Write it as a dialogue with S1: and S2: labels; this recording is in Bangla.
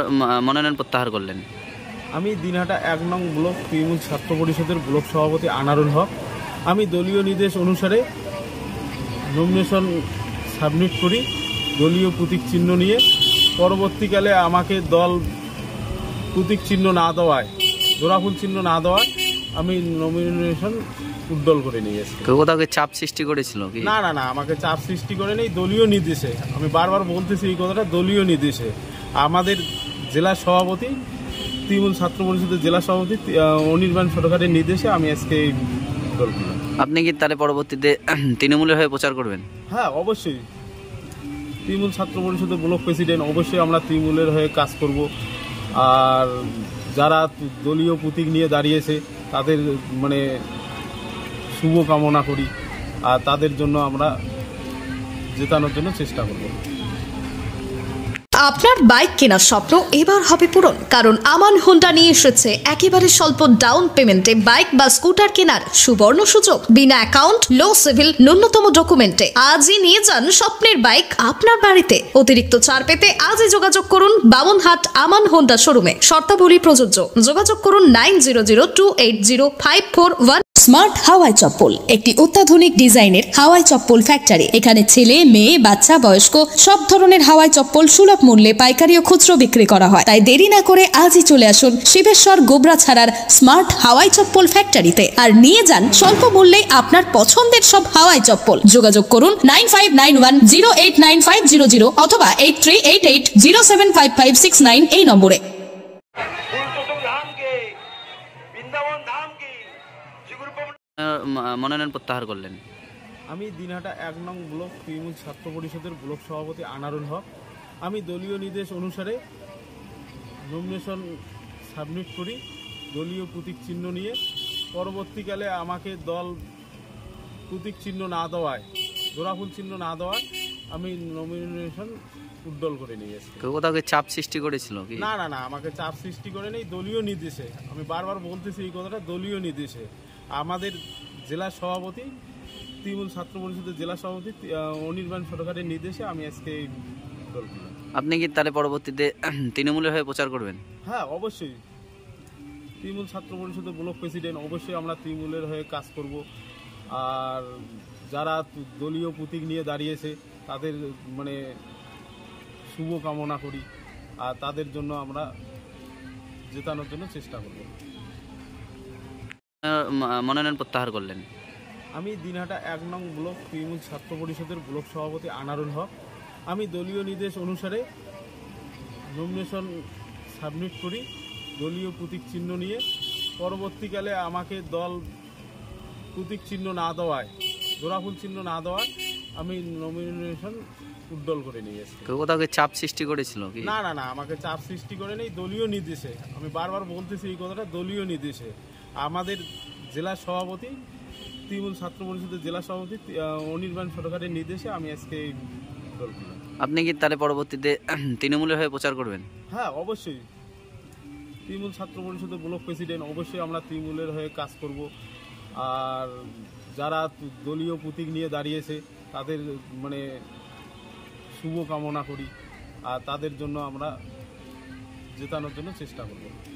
S1: মনোনয়ন প্রত্যাহার করলেন?
S2: আমি দিনহাটা 1 নং ব্লক তৃণমূল ছাত্র পরিষদের ব্লক সভাপতি আনারুল হক। আমি দলীয় নির্দেশ অনুসারে নমিনেশন সাবমিট করি দলীয় প্রতীক চিহ্ন নিয়ে। পরবর্তীকালে আমাকে দল প্রতীক চিহ্ন না দেওয়ায়, জোড়াফুল চিহ্ন না দেওয়ায় আমি নমিনেশন উদ্দল করে নিয়ে এসেছি।
S1: কেউ কোথাও চাপ সৃষ্টি করেছিল কি?
S2: না না না, আমাকে চাপ সৃষ্টি করে নেই, দলীয় নির্দেশে। আমি বারবার বলতেছি এই কথাটা, দলীয় নির্দেশে আমাদের জেলা সভাপতি, তৃণমূল ছাত্র পরিষদের জেলা সভাপতি অনির্বাণ সরকারের নির্দেশে আমি আজকে এই দল করলাম।
S1: আপনি কি তাহলে পরবর্তীতে তৃণমূলের হয়ে প্রচার করবেন?
S2: হ্যাঁ, অবশ্যই। তৃণমূল ছাত্র পরিষদের ব্লক প্রেসিডেন্ট, অবশ্যই আমরা তৃণমূলের হয়ে কাজ করব। আর যারা দলীয় প্রতীক নিয়ে দাঁড়িয়েছে তাদের শুভ কামনা করি, আর তাদের জন্য আমরা জেতানোর জন্য চেষ্টা করব।
S3: আপনার বাইক কেনার স্বপ্ন এবার হবে পূরণ, কারণ আমান হোন্ডা নিয়ে এসেছে একেবারে স্বল্প ডাউন পেমেন্টে বাইক বা স্কুটার কেনার সুবর্ণ সুযোগ। বিনা অ্যাকাউন্ট, লো সিভিল, ন্যূনতম ডকুমেন্টে আজই নিয়ে যান স্বপ্নের বাইক আপনার বাড়িতে। অতিরিক্ত ছাড় পেতে আজই যোগাযোগ করুন বামনহাট আমান হোন্ডা শোরুমে। শর্তাবলী প্রযোজ্য। যোগাযোগ করুন 9002805441। স্মার্ট হাওয়াই চপ্পল, একটি অত্যাধুনিক ডিজাইনের হাওয়াই চপ্পল ফ্যাক্টরি। এখানে ছেলে, মেয়ে, বাচ্চা, বয়স্ক সব ধরনের হাওয়াই চপ্পল সুলভ মূল্যে পাইকারি ও খুচরো বিক্রি করা হয়। তাই দেরি না করে আজই চলে আসুন শিবেশ্বর গোবরাছাড়ার স্মার্ট হাওয়াই চপ্পল ফ্যাক্টরিতে, আর নিয়ে যান স্বল্প মূল্যে আপনার পছন্দের সব হাওয়াই চপ্পল। যোগাযোগ করুন 9591089500 অথবা 8388075569 এই নম্বরে।
S1: মনোনয়ন প্রত্যাহার করলেন?
S2: আমি দিনহাটা 1 নং ব্লক তৃণমূল ছাত্র পরিষদের ব্লক সভাপতি আনারুল হক। আমি দলীয় নির্দেশ অনুসারে নমিনেশন সাবমিট করি দলীয় প্রতীক চিহ্ন নিয়ে। পরবর্তীকালে আমাকে দল প্রতীক চিহ্ন না দেওয়ায়, জোড়াফুল চিহ্ন না দেওয়ায় আমি নমিনেশন উদ্দল করে নিয়ে এসেছি।
S1: কেউ কোথাও চাপ সৃষ্টি করেছিল কি?
S2: না না না, আমাকে চাপ সৃষ্টি করে নেই, দলীয় নির্দেশে। আমি বারবার বলতেছি এই কথাটা, দলীয় নির্দেশে আমাদের জেলা সভাপতি, তৃণমূল ছাত্র পরিষদের জেলা সভাপতি অনির্বাণ সরকারের নির্দেশে আমি আজকে এই দল করলাম।
S1: আপনি কি তাহলে পরবর্তীতে তৃণমূলের হয়ে প্রচার করবেন?
S2: হ্যাঁ, অবশ্যই। তৃণমূল ছাত্র পরিষদের ব্লক প্রেসিডেন্ট, অবশ্যই আমরা তৃণমূলের হয়ে কাজ করব। আর যারা দলীয় প্রতীক নিয়ে দাঁড়িয়েছে তাদের শুভ কামনা করি, আর তাদের জন্য আমরা জেতানোর জন্য চেষ্টা করব।
S1: মনোনয়ন প্রত্যাহার করলেন?
S2: আমি দিনহাটা 1 নং ব্লক তৃণমূল ছাত্র পরিষদের ব্লক সভাপতি আনারুল হক। আমি দলীয় নির্দেশ অনুসারে নমিনেশন সাবমিট করি দলীয় প্রতীক চিহ্ন নিয়ে। পরবর্তীকালে আমাকে দল প্রতীক চিহ্ন না দেওয়ায়, জোড়াফুল চিহ্ন না দেওয়ায় আমি নমিনেশন উদ্দল করে নিয়ে এসেছি।
S1: কেউ কোথাও চাপ সৃষ্টি করেছিল কি?
S2: না না না, আমাকে চাপ সৃষ্টি করে নেই, দলীয় নির্দেশে। আমি বারবার বলতেছি এই কথাটা, দলীয় নির্দেশে আমাদের জেলা সভাপতি, তৃণমূল ছাত্র পরিষদের জেলা সভাপতি অনির্বাণ সরকারের নির্দেশে আমি আজকে এই দল করলাম।
S1: আপনি কি তাহলে পরবর্তীতে তৃণমূলের হয়ে প্রচার করবেন?
S2: হ্যাঁ, অবশ্যই। তৃণমূল ছাত্র পরিষদের ব্লক প্রেসিডেন্ট, অবশ্যই আমরা তৃণমূলের হয়ে কাজ করব। আর যারা দলীয় প্রতীক নিয়ে দাঁড়িয়েছে তাদের শুভ কামনা করি, আর তাদের জন্য আমরা জেতানোর জন্য চেষ্টা করব।